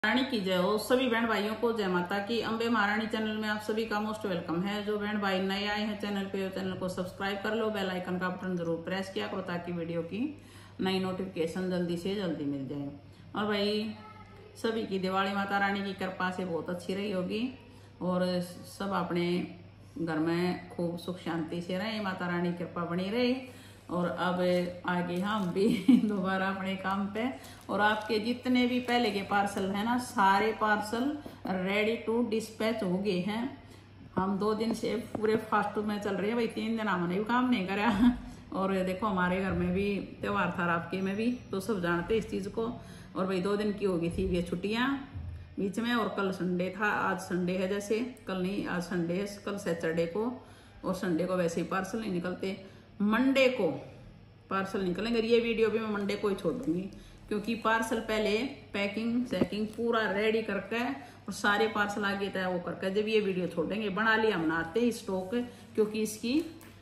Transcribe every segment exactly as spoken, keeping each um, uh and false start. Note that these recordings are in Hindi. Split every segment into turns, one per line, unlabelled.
रानी की जय हो। सभी बहन भाइयों को जय माता की। अम्बे महारानी चैनल में आप सभी का मोस्ट वेलकम है। जो बहन भाई नए आए हैं चैनल पे, चैनल को सब्सक्राइब कर लो, बेल आइकन का बटन जरूर प्रेस किया करो ताकि वीडियो की नई नोटिफिकेशन जल्दी से जल्दी मिल जाए। और भाई सभी की दिवाली माता रानी की कृपा से बहुत अच्छी रही होगी और सब अपने घर में खूब सुख शांति से रहे, माता रानी की कृपा बनी रहे। और अब आगे हम भी दोबारा अपने काम पे, और आपके जितने भी पहले के पार्सल है ना, सारे पार्सल रेडी टू डिस्पैच हो गए हैं। हम दो दिन से पूरे फास्ट में चल रहे हैं भाई, तीन दिन हमने भी काम नहीं करा। और देखो हमारे घर में भी त्योहार था, आपके में भी, तो सब जानते इस चीज को। और भाई दो दिन की हो गई थी ये छुट्टियां बीच में, और कल संडे था, आज संडे है, जैसे कल नहीं आज संडे है, कल सैटरडे को, और संडे को वैसे ही पार्सल नहीं निकलते, मंडे को पार्सल निकलेंगे। ये वीडियो भी मैं मंडे को ही छोड़ दूंगी क्योंकि पार्सल पहले पैकिंग सैकिंग पूरा रेडी करके और सारे पार्सल आगे तय वो करके जब ये वीडियो छोड़ेंगे। बना लिया हमने आते ही स्टॉक, क्योंकि इसकी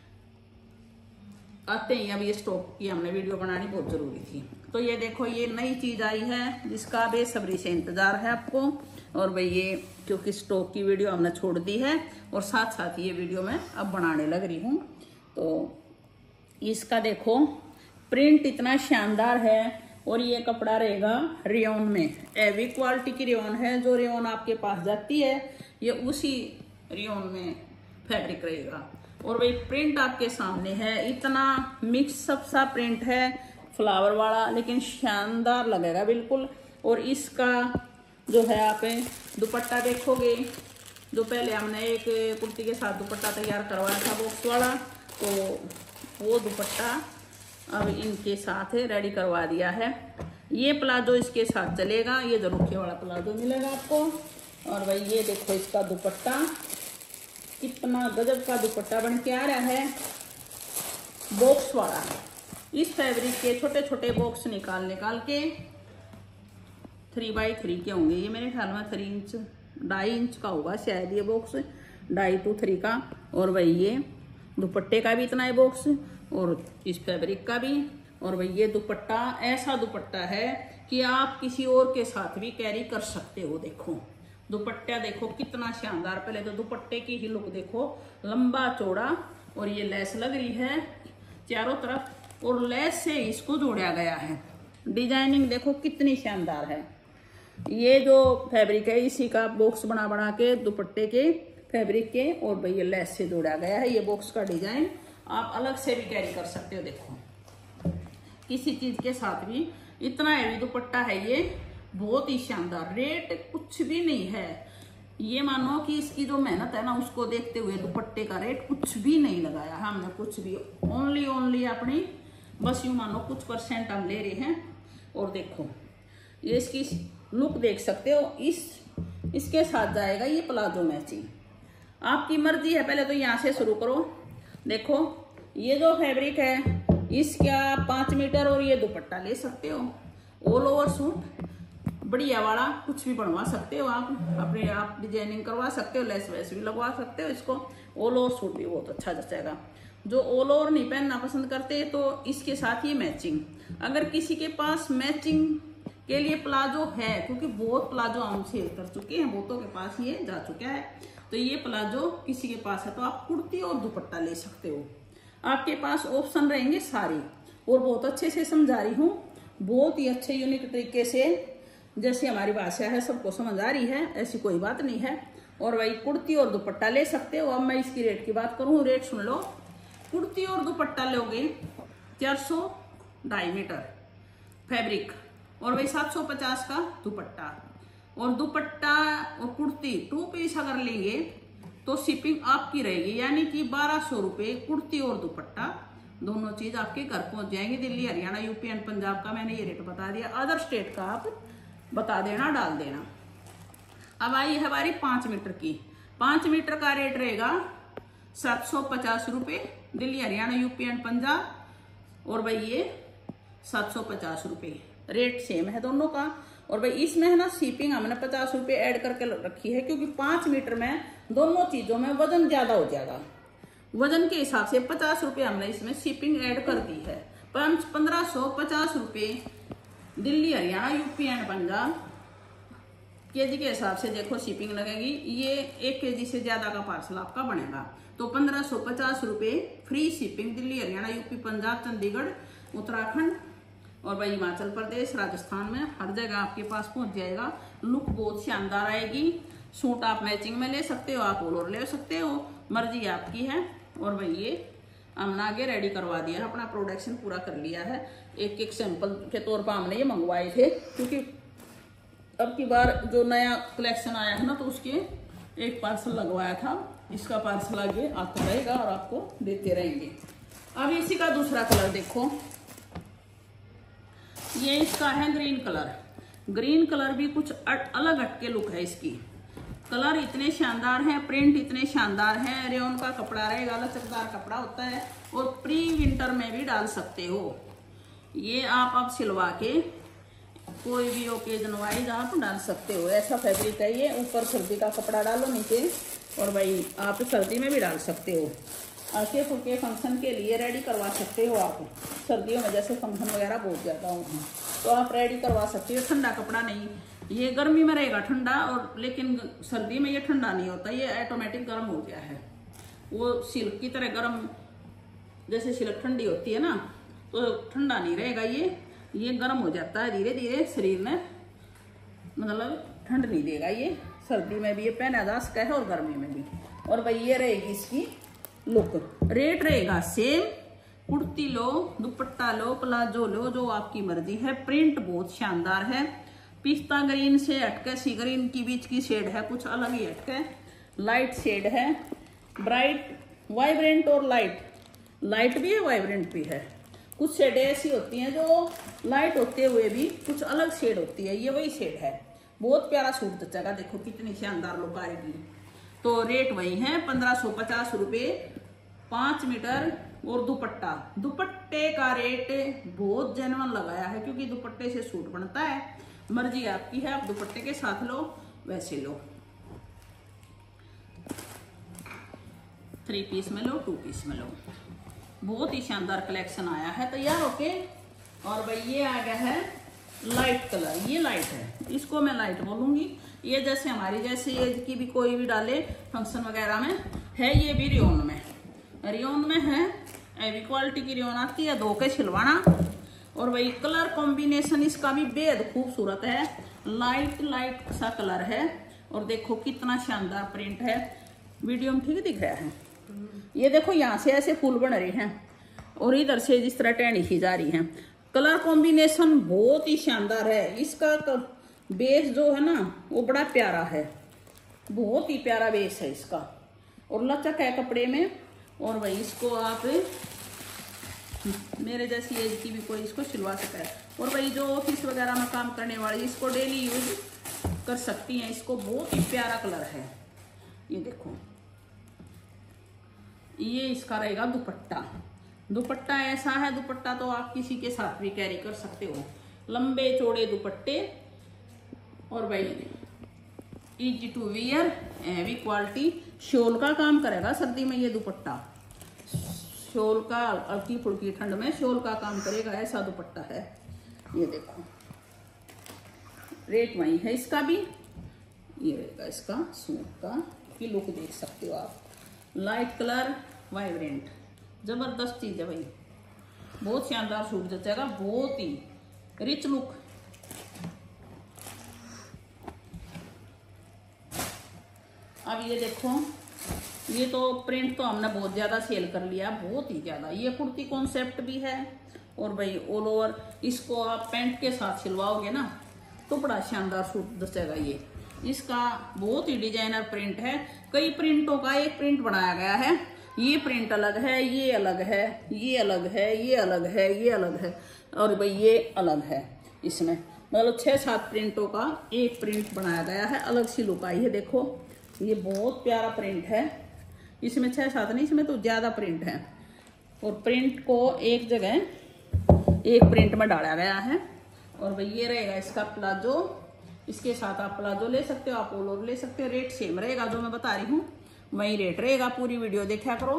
आते ही अब ये स्टॉक की हमने वीडियो बनानी बहुत जरूरी थी। तो ये देखो ये नई चीज आई है जिसका बेसब्री से इंतजार है आपको। और भाई ये क्योंकि स्टॉक की वीडियो हमने छोड़ दी है और साथ साथ ये वीडियो मैं अब बनाने लग रही हूँ। तो इसका देखो प्रिंट इतना शानदार है, और ये कपड़ा रहेगा रेयॉन में, हैवी क्वालिटी की रेयॉन है। जो रेयॉन आपके पास जाती है ये उसी रेयॉन में फैब्रिक रहेगा। और भाई प्रिंट आपके सामने है, इतना मिक्स अप सा प्रिंट है फ्लावर वाला, लेकिन शानदार लगेगा बिल्कुल। और इसका जो है आप दुपट्टा देखोगे, जो पहले हमने एक कुर्ती के साथ दुपट्टा तैयार करवाया था बॉक्स वाला, तो वो दुपट्टा अब इनके साथ रेडी करवा दिया है। ये प्लाजो इसके साथ चलेगा, ये जरूखे वाला प्लाजो मिलेगा आपको। और भाई ये देखो इसका दुपट्टा कितना गजब का दुपट्टा बन के आ रहा है, बॉक्स वाला। इस फैब्रिक के छोटे छोटे बॉक्स निकाल निकाल के थ्री बाई थ्री के होंगे ये, मेरे ख्याल में थ्री इंच ढाई इंच का होगा शायद ये बॉक्स, ढाई टू थ्री का। और भाई ये दुपट्टे का भी इतना है बॉक्स, और इस फैब्रिक का भी। और भाई ये दुपट्टा ऐसा दुपट्टा है कि आप किसी और के साथ भी कैरी कर सकते हो। देखो दुपट्टा देखो कितना शानदार, पहले तो दुपट्टे की ही लुक देखो, लंबा चौड़ा, और ये लेस लग रही है चारों तरफ, और लेस से इसको जोड़ा गया है। डिजाइनिंग देखो कितनी शानदार है। ये जो फैब्रिक है इसी का बॉक्स बना बना के दुपट्टे के फैब्रिक के, और भाई ये लेस से जोड़ा गया है। ये बॉक्स का डिजाइन आप अलग से भी कैरी कर सकते हो। देखो किसी चीज के साथ भी इतना हैवी दुपट्टा है ये, बहुत ही शानदार। रेट कुछ भी नहीं है, ये मानो कि इसकी जो मेहनत है ना उसको देखते हुए दुपट्टे का रेट कुछ भी नहीं लगाया हमने, कुछ भी, ओनली ओनली अपनी बस यूं मानो कुछ परसेंट हम ले रहे हैं। और देखो ये इसकी लुक देख सकते हो, इस इसके साथ जाएगा ये प्लाजो मैचिंग, आपकी मर्जी है। पहले तो यहाँ से शुरू करो। देखो ये जो फैब्रिक है इसका पांच मीटर, और ये दुपट्टा ले सकते हो ऑल ओवर सूट बढ़िया वाला, कुछ भी बनवा सकते हो आप, अपने आप डिजाइनिंग करवा सकते हो, लेस वैस भी लगवा सकते हो। इसको ऑल ओवर सूट भी बहुत अच्छा जचेगा। जो ऑल ओवर नहीं पहनना पसंद करते तो इसके साथ ये मैचिंग, अगर किसी के पास मैचिंग के लिए प्लाजो है, क्योंकि बहुत प्लाजो हम सेल कर चुके हैं, बहुतों के पास ये जा चुका है, तो ये प्लाजो किसी के पास है तो आप कुर्ती और दुपट्टा ले सकते हो। आपके पास ऑप्शन रहेंगे सारे, और बहुत अच्छे से समझा रही हूँ, बहुत ही अच्छे यूनिक तरीके से, जैसे हमारी भाषा है सबको समझ आ रही है, ऐसी कोई बात नहीं है। और वही कुर्ती और दुपट्टा ले सकते हो। अब मैं इसकी रेट की बात करूँ, रेट सुन लो। कुर्ती और दुपट्टा लोगे चार सौ ढाई मीटर फैब्रिक, और वही सात सौ पचास का दुपट्टा, और दुपट्टा और कुर्ती टू पीस अगर लेंगे तो शिपिंग आपकी रहेगी, यानी कि बारह सौ रुपये कुर्ती और दुपट्टा दोनों चीज आपके घर पहुंच जाएंगे। दिल्ली हरियाणा यूपी एंड पंजाब का मैंने ये रेट बता दिया, अदर स्टेट का आप बता देना, डाल देना। अब आई है हमारी पांच मीटर की, पांच मीटर का रेट रहेगा सात सौ पचास रुपये दिल्ली हरियाणा यूपी एंड पंजाब, और भाई ये सात सौ पचास रुपये रेट सेम है दोनों का। और भाई इसमें है ना शिपिंग हमने पचास रुपये ऐड करके रखी है, क्योंकि पांच मीटर में दोनों चीजों में वजन ज्यादा हो जाएगा, वजन के हिसाब से पचास रुपये हमने इसमें शिपिंग ऐड कर दी है। पांच पंद्रह सौ पचास रुपये Delhi Haryana UP and Punjab, KG के हिसाब से देखो शिपिंग लगेगी। ये एक केजी से ज्यादा का पार्सल आपका बनेगा तो पंद्रह सौ पचास रुपये free shipping. Delhi, Haryana, UP, Punjab, Chandigarh, Uttarakhand और भाई हिमाचल प्रदेश, राजस्थान में हर जगह आपके पास पहुंच जाएगा। लुक बहुत शानदार आएगी। सूट आप मैचिंग में ले सकते हो, आप और ले सकते हो, मर्जी आपकी है। और भाई ये हमने आगे रेडी करवा दिया है, अपना प्रोडक्शन पूरा कर लिया है। एक एक सैंपल के तौर पर हमने ये मंगवाए थे क्योंकि अब की बार जो नया कलेक्शन आया है ना तो उसके एक पार्सल लगवाया था। इसका पार्सल आगे आता रहेगा और आपको देते रहेंगे। अब इसी का दूसरा कलर देखो, ये इसका है ग्रीन कलर। ग्रीन कलर भी कुछ अलग हटके लुक है इसकी। कलर इतने शानदार हैं, प्रिंट इतने शानदार हैं। रेयन का कपड़ा रहेगा, लचकदार कपड़ा होता है और प्री विंटर में भी डाल सकते हो। ये आप अब सिलवा के कोई भी ओकेजन वाइज आप डाल सकते हो। ऐसा फैब्रिक है ये। ऊपर सर्दी का कपड़ा डालो नीचे और भाई आप सर्दी में भी डाल सकते हो। हल्के फुल्के फंक्शन के लिए रेडी करवा सकते हो आप। सर्दियों में जैसे फंक्शन वगैरह बहुत ज़्यादा होते तो आप रेडी करवा सकते हो। ठंडा कपड़ा नहीं, ये गर्मी में रहेगा ठंडा, और लेकिन सर्दी में ये ठंडा नहीं होता, ये ऑटोमेटिक गर्म हो गया है। वो सिल्क की तरह गर्म, जैसे सिल्क ठंडी होती है ना तो ठंडा नहीं रहेगा ये ये गर्म हो जाता है धीरे धीरे शरीर में, मतलब ठंड नहीं देगा ये। सर्दी में भी ये पहना जा सकता है और गर्मी में भी। और भाई ये रहेगी इसकी लुक। रेट रहेगा सेम। कुर्ती लो, दुपट्टा लो, प्लाजो लो, जो आपकी मर्जी है। प्रिंट बहुत शानदार है। पिस्ता ग्रीन से हटके सी ग्रीन की बीच की शेड है, कुछ अलग ही हटके लाइट शेड है। ब्राइट, वाइब्रेंट और लाइट, लाइट भी है वाइब्रेंट भी है। कुछ शेडें ऐसी होती हैं जो लाइट होते हुए भी कुछ अलग शेड होती है, ये वही शेड है। बहुत प्यारा सूट जचेगा, देखो कितनी शानदार लुक आएगी। तो रेट वही है पंद्रह सौ पचास रुपये पाँच मीटर। और दुपट्टा, दुपट्टे का रेट बहुत जेन्युइन लगाया है क्योंकि दुपट्टे से सूट बनता है। मर्जी आपकी है, आप दुपट्टे के साथ लो वैसे लो, थ्री पीस में लो, टू पीस में लो। बहुत ही शानदार कलेक्शन आया है तैयार होके। और भाई ये आ गया है लाइट कलर। ये लाइट है, इसको मैं लाइट बोलूंगी। ये जैसे हमारी जैसे एज की भी कोई भी डाले फंक्शन वगैरह में है। ये भी रियोन में रियोन में है, हैवी क्वालिटी की रियोन आती है, धो के छिलवाना। और वही कलर कॉम्बिनेशन इसका भी बेहद खूबसूरत है। लाइट लाइट सा कलर है और देखो कितना शानदार प्रिंट है। वीडियो में ठीक दिख रहा है। ये देखो यहाँ से ऐसे फूल बन रहे हैं और इधर से जिस तरह टहनी खी जा रही है। कलर कॉम्बिनेशन बहुत ही शानदार है। इसका बेस जो है ना वो बड़ा प्यारा है, बहुत ही प्यारा बेस है इसका और लचक है कपड़े में। और भाई इसको आप मेरे जैसी एज की भी कोई इसको सिलवा सकता है। और भाई जो ऑफिस वगैरह में काम करने वाली इसको डेली यूज कर सकती हैं। इसको बहुत ही प्यारा कलर है। ये देखो, ये इसका रहेगा दुपट्टा। दुपट्टा ऐसा है, दुपट्टा तो आप किसी के साथ भी कैरी कर सकते हो। लंबे चौड़े दुपट्टे और भाई easy to wear, heavy quality. Shawl का काम करेगा सर्दी में ये दुपट्टा। शॉल का हल्की फुल्की ठंड में शॉल का काम करेगा, ऐसा दुपट्टा है। ये देखो रेट वही है इसका भी। ये रहेगा इसका सूट का की लुक देख सकते हो आप। लाइट कलर, वाइब्रेंट, जबरदस्त चीज है भाई। बहुत शानदार सूट जचेगा, बहुत ही रिच लुक। अब ये देखो, ये तो प्रिंट तो हमने बहुत ज्यादा सेल कर लिया, बहुत ही ज्यादा। ये कुर्ती कॉन्सेप्ट भी है और भाई ऑल ओवर इसको आप पैंट के साथ सिलवाओगे ना तो बड़ा शानदार सूट दसेगा। ये इसका बहुत ही डिजाइनर प्रिंट है। कई प्रिंटों का एक प्रिंट बनाया गया है। ये प्रिंट अलग है, ये अलग है, ये अलग है, ये अलग है, ये अलग है और भाई ये अलग है। इसमें मतलब छह सात प्रिंटों का एक प्रिंट बनाया गया है, अलग सी लुक आई है। देखो ये बहुत प्यारा प्रिंट है। इसमें छह सात नहीं, इसमें तो ज्यादा प्रिंट है। और प्रिंट को एक जगह एक प्रिंट में डाला गया है। और भाई ये रहेगा इसका प्लाजो। इसके साथ आप प्लाजो ले सकते हो, आप पोलो ले सकते हो। रेट सेम रहेगा, जो मैं बता रही हूँ वही रेट रहेगा। पूरी वीडियो देखा करो।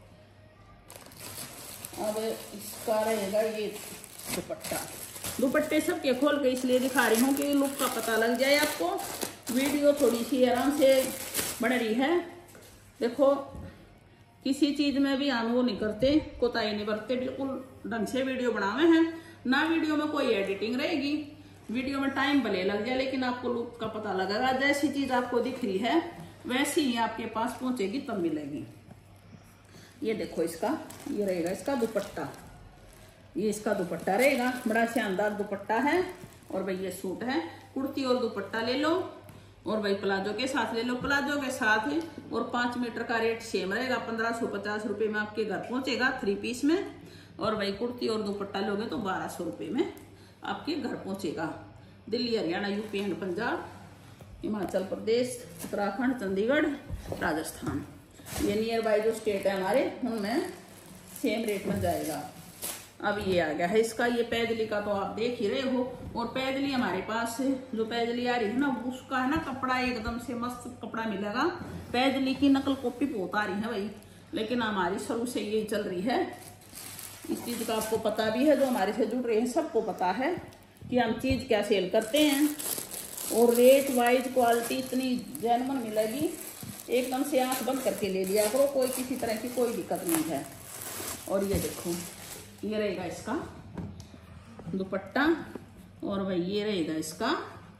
अब इसका रहेगा ये दुपट्टा। दुपट्टे सबके खोल के इसलिए दिखा रही हूँ कि लुक का पता लग जाए आपको वीडियो थोड़ी सी आराम से बन रही है। देखो किसी चीज में भी हम वो नहीं करते, कोताही नहीं बरतते, बिल्कुल ढंग से वीडियो बनावे हैं ना। वीडियो में कोई एडिटिंग रहेगी, वीडियो में टाइम भले लग जाए लेकिन आपको लुक का पता लगेगा। जैसी चीज आपको दिख रही है वैसी ही आपके पास पहुंचेगी तब मिलेगी। ये देखो इसका ये रहेगा इसका दुपट्टा, ये इसका दुपट्टा रहेगा, बड़ा शानदार दुपट्टा है। और भाई ये सूट है, कुर्ती और दुपट्टा ले लो और भाई प्लाजो के साथ ले लो, प्लाजो के साथ। और पांच मीटर का रेट सेम रहेगा, पंद्रह सौ पचास रुपये में आपके घर पहुंचेगा थ्री पीस में। और भाई कुर्ती और दुपट्टा लोगे तो बारह सौ रुपये में आपके घर पहुंचेगा। दिल्ली, हरियाणा, यूपी एंड पंजाब, हिमाचल प्रदेश, उत्तराखंड, चंडीगढ़, राजस्थान, ये नियर बाई जो स्टेट है हमारे उनमें सेम रेट में जाएगा। अब ये आ गया है इसका, ये पैजली का तो आप देख ही रहे हो। और पैजली हमारे पास जो पैजली आ रही है ना उसका है ना कपड़ा एकदम से मस्त कपड़ा मिलेगा। पैजली की नकल कॉपी बहुत आ रही है भाई, लेकिन हमारी शुरू से यही चल रही है। इस चीज का आपको पता भी है, जो हमारे से जुड़ रहे हैं सबको पता है कि हम चीज क्या सेल करते हैं। और रेट वाइज क्वालिटी इतनी जेन्युइन मिलेगी, एकदम से आंख बंद करके ले लिया करो, कोई किसी तरह की कोई दिक्कत नहीं है। और ये देखो ये रहेगा इसका दुपट्टा और भाई ये रहेगा इसका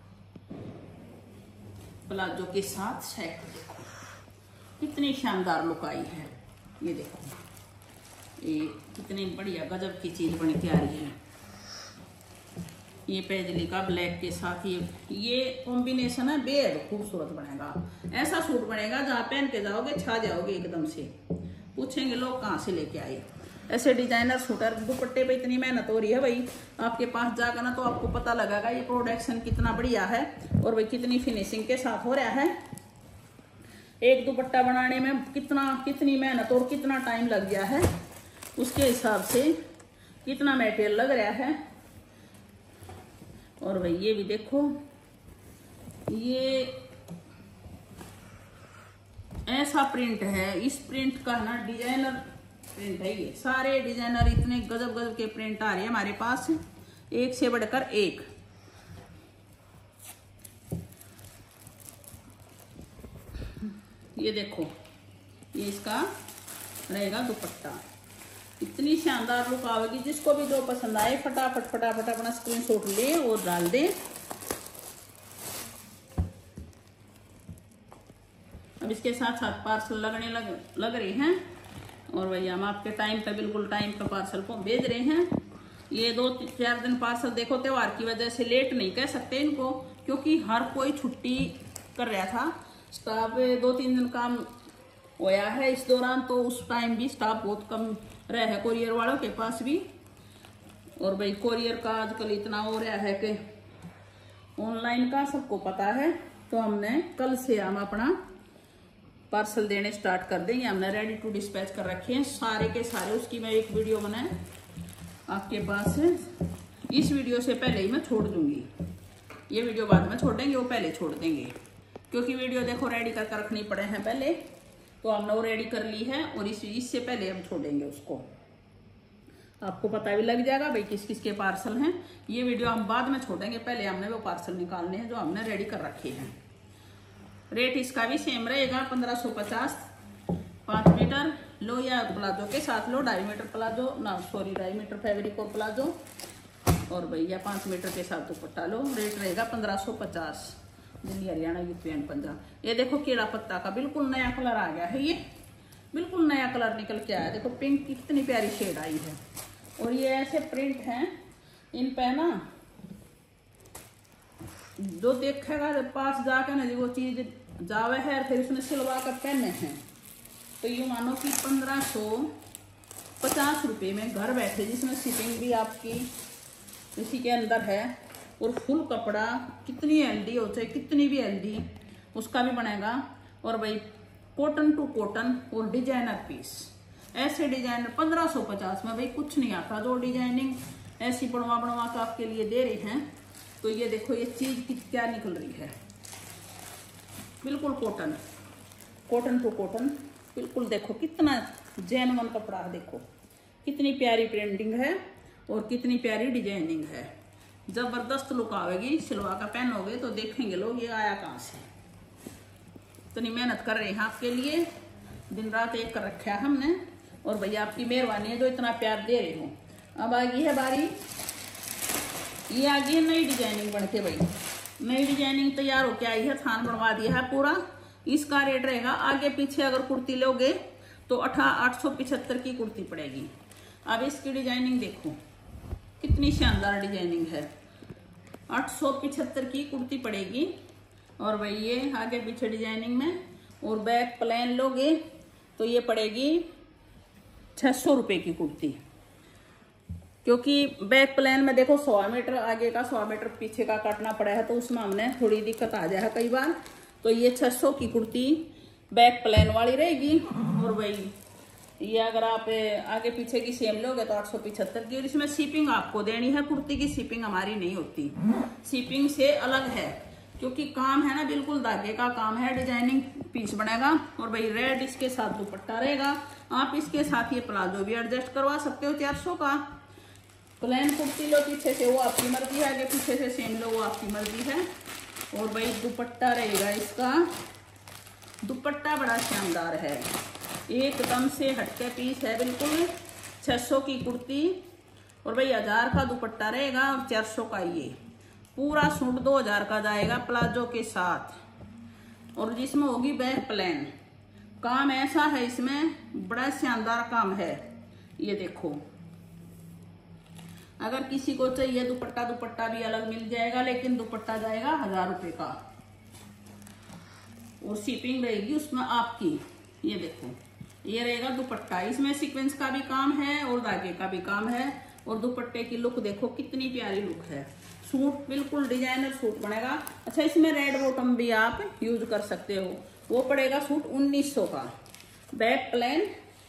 प्लाजो के साथ सेट। देखो कितनी शानदार लुक आई है, ये देखो ये कितनी बढ़िया गजब की चीज बनी तैयारी है। ये पैजली का ब्लैक के साथ ये ये कॉम्बिनेशन है, बेहद खूबसूरत बनेगा। ऐसा सूट बनेगा जहाँ पहन के जाओगे छा जाओगे एकदम से, पूछेंगे लोग कहाँ से लेके आए। ऐसे डिजाइनर सूटर दुपट्टे पे इतनी मेहनत हो रही है भाई, आपके पास जाकर ना तो आपको पता लगेगा ये प्रोडक्शन कितना बढ़िया है और भाई कितनी फिनिशिंग के साथ हो रहा है। एक दुपट्टा बनाने में कितना कितनी मेहनत और कितना टाइम लग गया है, उसके हिसाब से कितना मटेरियल लग रहा है। और भाई ये भी देखो, ये ऐसा प्रिंट है, इस प्रिंट का ना डिजाइनर प्रिंट है। ये सारे डिजाइनर इतने गजब गजब के प्रिंट आ रहे हैं हमारे पास, एक से बढ़कर एक। ये देखो ये इसका रहेगा दुपट्टा, इतनी शानदार लुक आएगी। जिसको भी जो पसंद आए फटाफट फटाफट अपना स्क्रीनशॉट ले और डाल दे। अब इसके साथ साथ पार्सल लगने लग लग रहे हैं और भाई हम आपके टाइम पे बिल्कुल टाइम पे पार्सल को भेज रहे हैं। ये दो चार दिन पार्सल देखो त्योहार की वजह से लेट नहीं कह सकते इनको, क्योंकि हर कोई छुट्टी कर रहा था। स्टाफ दो तीन दिन काम होया है इस दौरान, तो उस टाइम भी स्टाफ बहुत कम रहा है कोरियर वालों के पास भी। और भाई कोरियर का आजकल इतना हो रहा है कि ऑनलाइन का सबको पता है, तो हमने कल से हम अपना पार्सल देने स्टार्ट कर देंगे। हमने रेडी टू डिस्पैच कर रखे हैं सारे के सारे, उसकी मैं एक वीडियो बनाए आपके पास है। इस वीडियो से पहले ही मैं छोड़ दूंगी, ये वीडियो बाद में छोड़ेंगे, वो पहले छोड़ देंगे, क्योंकि वीडियो देखो रेडी करके रखनी पड़े हैं पहले, तो हमने वो रेडी कर ली है और इस इससे पहले हम छोड़ेंगे उसको। आपको पता भी लग जाएगा भाई किस किस के पार्सल हैं। ये वीडियो हम बाद में छोड़ेंगे, पहले हमने वो पार्सल निकालने हैं जो हमने रेडी कर रखे हैं। रेट इसका भी सेम रहेगा, पंद्रह सौ पचास। पाँच मीटर लो या प्लाजो के साथ लो, ढाई मीटर प्लाजो ना सॉरी ढाई मीटर फैब्रिक और प्लाजो, और भैया पाँच मीटर के साथ दुपट्टा लो। रेट रहेगा पंद्रह सौ पचास। Delhi, Haryana, UP and Punjab. ये देखो केला पत्ता का बिल्कुल नया कलर आ गया है, ये बिल्कुल नया कलर निकल के आया। देखो पिंक की कितनी प्यारी शेड आई है। और ये ऐसे प्रिंट हैं इन पे ना, जो देखेगा जब पास जाकर ना वो चीज जावे है फिर उसने सिलवा कर पहने हैं, तो ये मानो कि पंद्रह सौ पचास रुपये में घर बैठे, जिसमें शिपिंग भी आपकी इसी के अंदर है, और फुल कपड़ा कितनी हेल्दी हो चाहे कितनी भी हेल्दी उसका भी बनेगा। और भाई कॉटन टू कॉटन और डिजाइनर पीस, ऐसे डिजाइनर पंद्रह सौ पचास में भाई कुछ नहीं आता। जो डिजाइनिंग ऐसी बनवा बनवा के आपके लिए दे रहे हैं, तो ये देखो ये चीज की क्या निकल रही है, बिल्कुल कॉटन, कॉटन टू कॉटन बिल्कुल। देखो कितना जेन्युइन कपड़ा है, देखो कितनी प्यारी प्रिंटिंग है और कितनी प्यारी डिजाइनिंग है। जबरदस्त लुक आवेगी। सिलवा का पहनोगे तो देखेंगे लोग ये आया कहाँ से। इतनी मेहनत कर रहे हैं आपके लिए, दिन रात एक कर रखा है हमने। और भैया आपकी मेहरबानी है जो इतना प्यार दे रहे हो। अब आ गई है बारी, ये आ गई है नई डिजाइनिंग बन के। भाई नई डिजाइनिंग तैयार होके आई है, थान बनवा दिया है पूरा। इसका रेट रहेगा आगे पीछे अगर कुर्ती लोगे तो अठा आठ सौ पिछहत्तर की कुर्ती पड़ेगी। अब इसकी डिजाइनिंग देखो कितनी शानदार डिजाइनिंग है। आठ सौ पिछहत्तर की कुर्ती पड़ेगी। और भाई ये आगे पीछे डिजाइनिंग में। और बैक प्लेन लोगे तो ये पड़ेगी छह सौ रुपये की कुर्ती, क्योंकि बैक प्लेन में देखो सौ मीटर आगे का सौ मीटर पीछे का काटना पड़ा है, तो उसमें हमने थोड़ी दिक्कत आ जाए कई बार। तो ये छह सौ की कुर्ती बैक प्लेन वाली रहेगी। और भाई ये अगर आप आगे पीछे की सेम लोगे तो आठ सौ पिछहत्तर की। और इसमें शिपिंग आपको देनी है, कुर्ती की शिपिंग हमारी नहीं होती, शिपिंग से अलग है, क्योंकि काम है ना बिल्कुल धागे का काम है। डिजाइनिंग पीस बनेगा। और भाई रेड इसके साथ दुपट्टा रहेगा। आप इसके साथ ये प्लाजो भी एडजस्ट करवा सकते हो चार सौ का। प्लेन कुर्ती लो पीछे से वो आपकी मर्जी है, आगे पीछे से सेम लो वो आपकी मर्जी है। और भाई दुपट्टा रहेगा इसका, दुपट्टा बड़ा शानदार है, एकदम से हटके पीस है बिल्कुल। छह सौ की कुर्ती और भाई हजार का दुपट्टा रहेगा और चार सौ का ये पूरा सूट दो हजार का जाएगा प्लाजो के साथ। और जिसमें होगी बैक प्लेन। काम ऐसा है इसमें, बड़ा शानदार काम है। ये देखो अगर किसी को चाहिए दुपट्टा, दुपट्टा भी अलग मिल जाएगा, लेकिन दुपट्टा जाएगा हजार रुपए का और शिपिंग रहेगी उसमें आपकी। ये देखो ये रहेगा दुपट्टा, इसमें सीक्वेंस का भी काम है और धागे का भी काम है। और दुपट्टे की लुक देखो कितनी प्यारी लुक है। सूट बिल्कुल डिजाइनर सूट बनेगा। अच्छा इसमें रेड बॉटम भी आप यूज कर सकते हो, वो पड़ेगा सूट उन्नीस सौ का। बैक प्लेन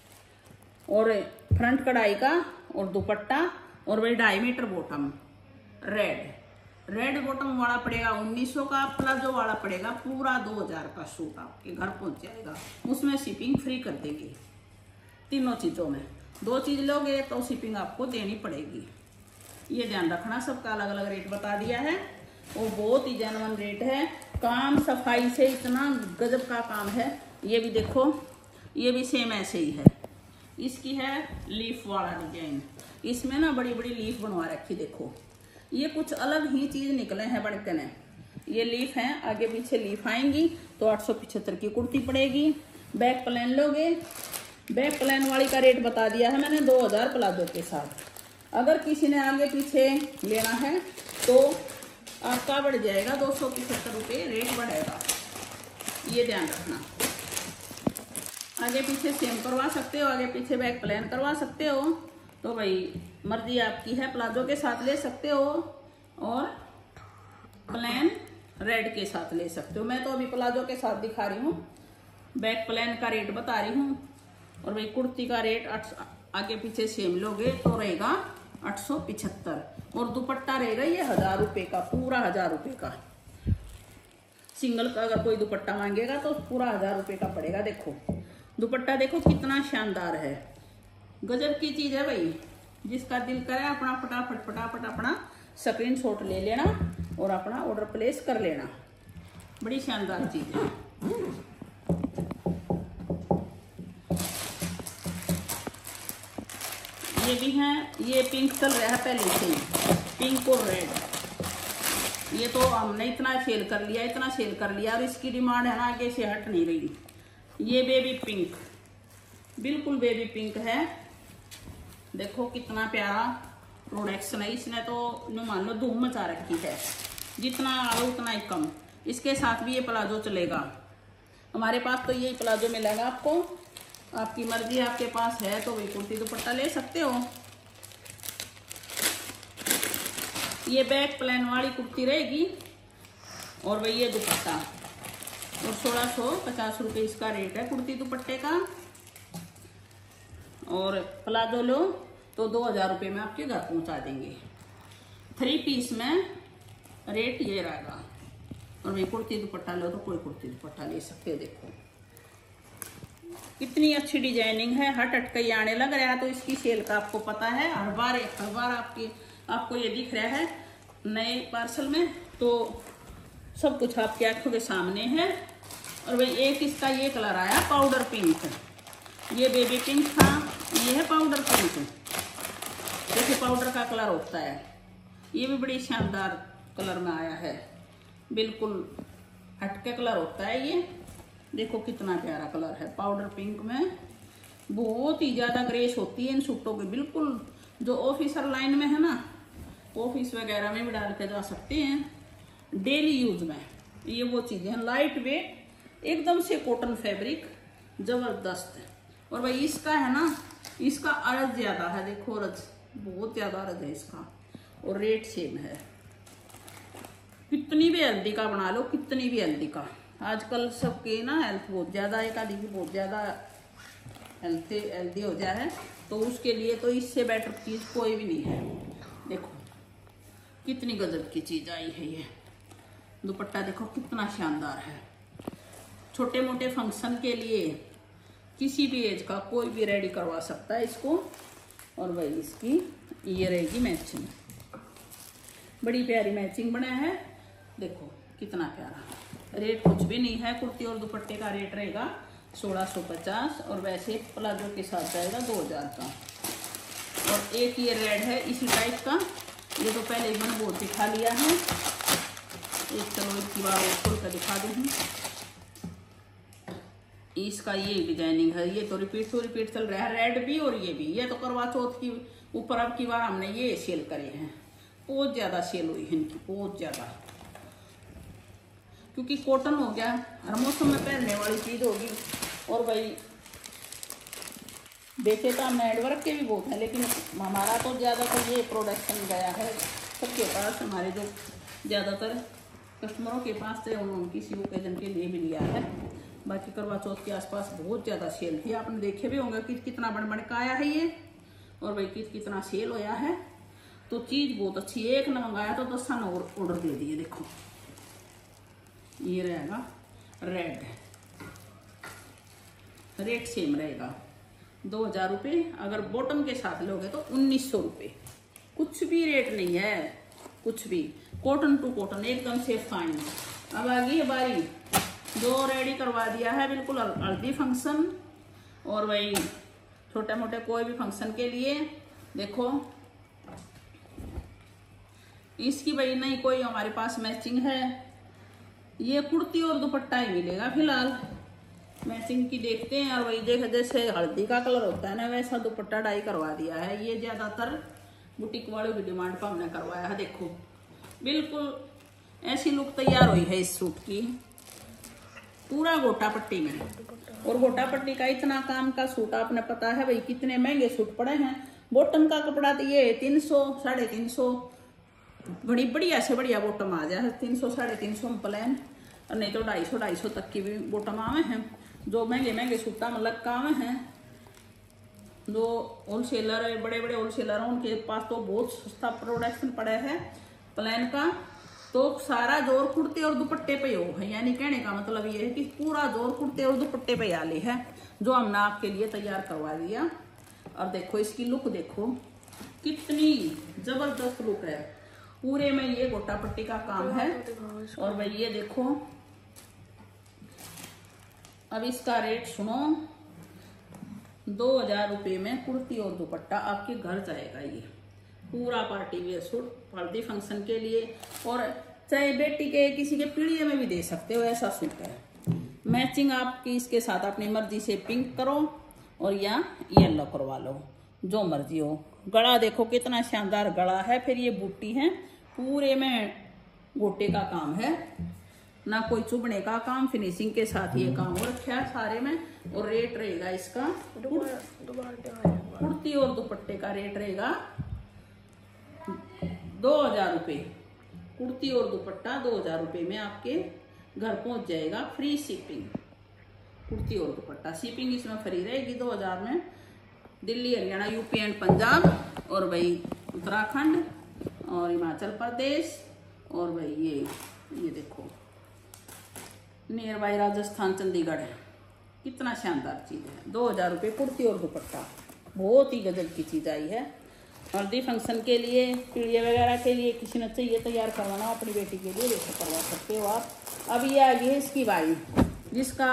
और फ्रंट कढ़ाई का और दुपट्टा और वही ढाई metre bottom red red bottom वाला पड़ेगा उन्नीस सौ का। प्लाजो वाला पड़ेगा पूरा दो हजार का। सूट आपके घर पहुंच जाएगा, उसमें शिपिंग फ्री कर देंगे। तीनों चीजों में दो चीज लोगे तो शिपिंग आपको देनी पड़ेगी। ये ध्यान रखना, सबका अलग अलग रेट बता दिया है और बहुत ही जेन्युइन रेट है। काम सफाई से इतना गजब का काम है। ये भी देखो ये भी सेम ऐसे ही है। इसकी है लीफ वाला डिजाइन, इसमें ना बड़ी बड़ी लीफ बनवा रखी। देखो ये कुछ अलग ही चीज निकले हैं बड़कन है। ये लीफ है, आगे पीछे लीफ आएंगी तो आठ सौ पिछहत्तर की कुर्ती पड़ेगी। बैक प्लेन लोगे, बैक प्लेन वाली का रेट बता दिया है मैंने दो हजार प्लाजो के साथ। अगर किसी ने आगे पीछे लेना है तो आपका बढ़ जाएगा दो सौ पिछहत्तर रुपये रेट बढ़ेगा। ये ध्यान रखना। आगे पीछे सेम करवा सकते हो, आगे पीछे बैक प्लेन करवा सकते हो, तो भाई मर्जी आपकी है। प्लाजो के साथ ले सकते हो और प्लेन रेड के साथ ले सकते हो। मैं तो अभी प्लाजो के साथ दिखा रही हूँ, बैक प्लेन का रेट बता रही हूँ। और भाई कुर्ती का रेट आगे पीछे सेम लोगे तो रहेगा आठ सौ पिछहत्तर और दुपट्टा रहेगा ये हजार रुपये का, पूरा हजार रुपये का। सिंगल का अगर कोई दुपट्टा मांगेगा तो पूरा हजार रुपये का पड़ेगा। देखो दुपट्टा देखो कितना शानदार है, गजब की चीज है भाई। जिसका दिल करे अपना फटाफट फटाफट अपना स्क्रीनशॉट ले लेना और अपना ऑर्डर प्लेस कर लेना। बड़ी शानदार चीज है। ये भी है, ये पिंक चल रहा है पहले से ही, पिंक और रेड। ये तो हमने इतना सेल कर लिया इतना सेल कर लिया और इसकी डिमांड है ना आगे से हट नहीं रही। ये बेबी पिंक, बिल्कुल बेबी पिंक है। देखो कितना प्यारा प्रोडक्शन है। इसने तो जो मान लो धूम मचा रखी है, जितना आलो उतना ही कम। इसके साथ भी ये प्लाजो चलेगा। हमारे पास तो यही प्लाजो मिलेगा आपको, आपकी मर्जी, आपके पास है तो वही कुर्ती दुपट्टा ले सकते हो। ये बैक प्लेन वाली कुर्ती रहेगी और वही ये दुपट्टा और सोलह सौ पचास रुपये इसका रेट है कुर्ती दुपट्टे का। और प्लाजो लो तो दो हजार रुपये में आपके घर पहुंचा देंगे। थ्री पीस में रेट ये रहेगा। और वही कुर्ती दुपट्टा लो तो कोई कुर्ती दुपट्टा ले सकते हो। देखो कितनी अच्छी डिजाइनिंग है, हट हट के आने लग रहा है। तो इसकी सेल का आपको पता है, हर बार हर बार आपकी आपको ये दिख रहा है नए पार्सल में, तो सब कुछ आपकी आंखों के सामने है। और भाई एक इसका ये कलर आया पाउडर पिंक, ये बेबी पिंक था, ये है पाउडर पिंक। देखिए पाउडर का कलर होता है, ये भी बड़ी शानदार कलर में आया है, बिल्कुल हटके कलर होता है ये। देखो कितना प्यारा कलर है पाउडर पिंक में, बहुत ही ज्यादा ग्रेस होती है इन सूटों की। बिल्कुल जो ऑफिसर लाइन में है ना, ऑफिस वगैरह में भी डाल के जा सकते हैं, डेली यूज में ये वो चीजें हैं। लाइट वेट, एकदम से कॉटन फैब्रिक, जबरदस्त। और भाई इसका है ना, इसका अर्ज ज्यादा है, देखो अर्ज बहुत ज्यादा अर्ज है इसका, और रेट सेम है। कितनी भी हेल्दी का बना लो, कितनी भी हेल्दी का, आजकल सबके ना हेल्थ बहुत ज्यादा, एक आदि की बहुत ज्यादा हेल्थी हेल्दी हो जाए, तो उसके लिए तो इससे बेटर चीज कोई भी नहीं है। देखो कितनी गजब की चीज आई है ये। दुपट्टा देखो कितना शानदार है, छोटे मोटे फंक्शन के लिए किसी भी एज का कोई भी रेडी करवा सकता है इसको। और भाई इसकी ये रहेगी मैचिंग, बड़ी प्यारी मैचिंग बना है, देखो कितना प्यारा। रेट कुछ भी नहीं है, कुर्ती और दुपट्टे का रेट रहेगा सोलह सौ पचास, और वैसे प्लाजो के साथ जाएगा दो हजार का। और एक ये रेड है इसी टाइप का, ये तो पहले ही मैंने बहुत दिखा लिया है, एक चलो एक बार और खोल कर दिखा दूँ। इसका ये डिजाइनिंग है, ये तो रिपीट टू रिपीट चल रहा है, रेड भी और ये भी। ये तो करवा चौथ की ऊपर अब की बार हमने ये सेल करे हैं, बहुत ज्यादा सेल हुई है इनकी, बहुत ज्यादा, क्योंकि कॉटन हो गया, हर मौसम में पहनने वाली चीज होगी। और भाई देखे तो हमने एडवर्क के भी बहुत हैं, लेकिन हमारा तो ज़्यादातर ये प्रोडक्शन गया है सबके पास, हमारे जो ज़्यादातर कस्टमरों के पास थे उन्होंने किसी ओकेजन के लिए भी लिया है। बाकी करवा चौथ के आसपास बहुत ज़्यादा सेल थी, आपने देखे भी होंगे कि कितना बन बन का आया है ये, और भाई कित कितना सेल होया है। तो चीज़ बहुत अच्छी, एक न मंगाया तो दस न ऑर्डर दे दिए। देखो ये रहेगा रेड, रेट सेम रहेगा दो हजार रुपये, अगर बॉटम के साथ लोगे तो उन्नीस सौ रुपये, कुछ भी रेट नहीं है, कुछ भी, कॉटन टू कॉटन एकदम से फाइन। अब आ गई बारी जो रेडी करवा दिया है बिल्कुल हल्दी फंक्शन, और वही छोटे मोटे कोई भी फंक्शन के लिए। देखो इसकी भाई नहीं कोई हमारे पास मैचिंग है, ये कुर्ती और दुपट्टा ही मिलेगा फिलहाल, मैचिंग की देखते हैं। और वही देख जैसे हल्दी का कलर होता है ना, वैसा दुपट्टा डाई करवा दिया है, ये ज्यादातर बुटीक वालों की डिमांड पर हमने करवाया है। देखो बिल्कुल ऐसी लुक तैयार हुई है इस सूट की, पूरा गोटा पट्टी में। और गोटा पट्टी का इतना काम का सूट, आपने पता है भाई कितने महंगे सूट पड़े हैं। बॉटम का कपड़ा तो ये तीन सौ साढ़े तीन सौ, बड़ी बढ़िया से बढ़िया बॉटम आ जाए तीन सौ साढ़े तीन सौ में प्लेन, और नहीं तो ढाई सौ ढाई सौ तक की भी बॉटम आवे हैं। जो महंगे महंगे सूटा में लग का आवे हैं, जो होलसेलर है, बड़े बड़े होलसेलर हैं, उनके पास तो बहुत सस्ता प्रोडक्शन पड़ा है प्लेन का। तो सारा जोर कुर्ते और दुपट्टे पे हो है, यानी कहने का मतलब ये है कि पूरा जोर कुर्ते और दुपट्टे पे आले है, जो हमने आपके लिए तैयार करवा दिया। और देखो इसकी लुक देखो कितनी जबरदस्त लुक है, पूरे में ये गोटा पट्टी का काम है। और भाई ये देखो अब इसका रेट सुनो, दो हजार रुपये में कुर्ती और दुपट्टा आपके घर जाएगा। ये पूरा party wear suit haldi function के लिए, और चाहे बेटी के किसी के पीढ़िए में भी दे सकते हो, ऐसा सूट है। मैचिंग आपकी इसके साथ अपनी मर्जी से पिंक करो और या येलो करवा लो, जो मर्जी हो। गला देखो कितना शानदार गला है, फिर ये बूटी है, पूरे में गोटे का काम है, ना कोई चुभने का काम, फिनिशिंग के साथ ये काम हो रखा है सारे में। और रेट रहेगा इसका, कुर्ती और दुपट्टे का रेट रहेगा दो हजार रुपये। कुर्ती और दुपट्टा दो हजार रुपये में आपके घर पहुंच जाएगा, फ्री शिपिंग। कुर्ती और दुपट्टा शिपिंग इसमें फ्री रहेगी दो हजार में। दिल्ली, हरियाणा, यूपी एंड पंजाब, और भाई उत्तराखंड और हिमाचल प्रदेश, और भाई ये ये देखो नियर बाई राजस्थान, चंडीगढ़ है। कितना शानदार चीज है, दो हजार रुपये कुर्ती और दुपट्टा, बहुत ही गजब की चीज आई है। हल्दी फंक्शन के लिए, पीड़िया वगैरह के लिए किसी ने चाहिए तैयार करवाना अपनी बेटी के लिए, वैसे करवा सकते हो आप। अब ये आ गई है इसकी बाई, जिसका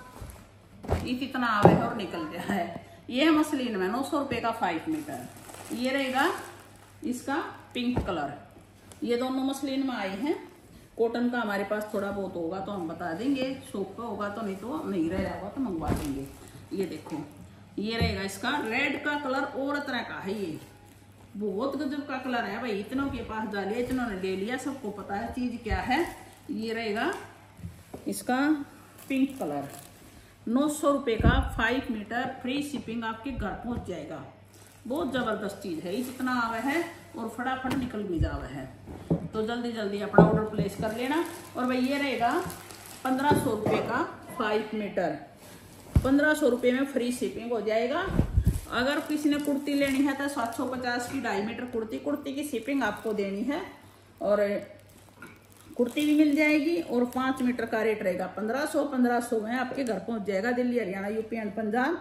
ये कितना आवे है और निकल गया है। ये है मसलिन में नौ सौ रुपये का फाइव मीटर। ये रहेगा इसका पिंक कलर। ये दोनों मसलिन में आए हैं। कॉटन का हमारे पास थोड़ा बहुत होगा तो हम बता देंगे, सूप का होगा तो, नहीं तो नहीं रह होगा तो मंगवा देंगे। ये देखो, ये रहेगा इसका रेड का कलर और तरह का है। ये बहुत गजब का कलर है भाई, इतनों के पास डालिए, इतनों ने ले लिया, सबको पता है चीज क्या है। ये रहेगा इसका पिंक कलर, नौ सौ रुपये का फाइव मीटर, फ्री शिपिंग आपके घर पहुंच जाएगा। बहुत जबरदस्त चीज है, जितना आवा है और फटाफट निकल भी जावा है। तो जल्दी जल्दी अपना ऑर्डर प्लेस कर लेना। और भाई ये रहेगा पंद्रह सौ रुपये का फाइव मीटर, पंद्रह सौ रुपये में फ्री शिपिंग हो जाएगा। अगर किसी ने कुर्ती लेनी है तो सात सौ पचास की ढाई मीटर कुर्ती, कुर्ती की शिपिंग आपको देनी है और कुर्ती भी मिल जाएगी। और पाँच मीटर का रेट रहेगा पंद्रह सौ, पंद्रह सौ में आपके घर पहुंच जाएगा, दिल्ली, हरियाणा, यूपी एंड पंजाब।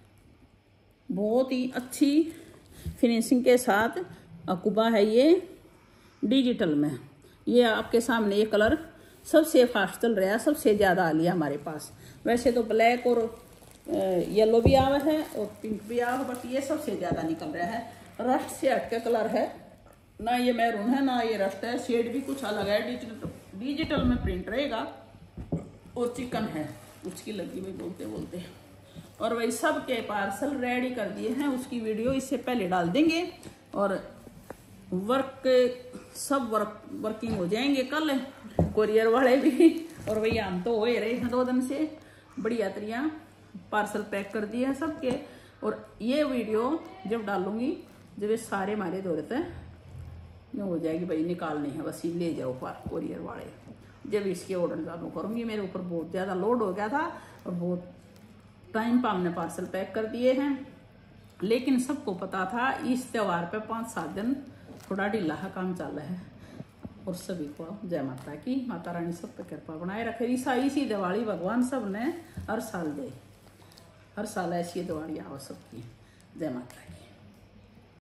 बहुत ही अच्छी फिनिशिंग के साथ अकुबा है ये डिजिटल में। ये आपके सामने ये कलर सबसे फास्ट चल रहा है, सबसे ज़्यादा आ लिया हमारे पास। वैसे तो ब्लैक और येलो भी आवा है और पिंक भी आवा, बट ये सबसे ज़्यादा निकल रहा है। रस्ट से हटके कलर है, ना ये मैरून है ना ये रस्ट है, शेड भी कुछ अलग है। डिजिटल डिजिटल में प्रिंट रहेगा और चिकन है, उसकी लगी भाई बोलते बोलते। और वही सब के पार्सल रेडी कर दिए हैं, उसकी वीडियो इससे पहले डाल देंगे। और वर्क सब वर्क वर्किंग हो जाएंगे कल, कोरियर वाले भी। और वही हम तो हो ही रहे हैं दो दिन से, बढ़िया तरिया पार्सल पैक कर दिए हैं सबके। और ये वीडियो जब डालूंगी, जब ये सारे हमारे दौरत है यूँ हो जाएगी भाई निकालनी है, बस ये ले जाओ पार कोरियर वाले। जब इसके ऑर्डर चालू करूँगी, मेरे ऊपर बहुत ज़्यादा लोड हो गया था और बहुत टाइम पर हमने पार्सल पैक कर दिए हैं। लेकिन सबको पता था इस त्यौहार पे पाँच सात दिन थोड़ा ढीला है काम चल रहा है। और सभी को जय माता की, माता रानी सब पे कृपा बनाए रखे। ईसा इसी दिवाली भगवान सब ने हर साल दे, हर साल ऐसी दिवाली आओ सबकी। जय माता की।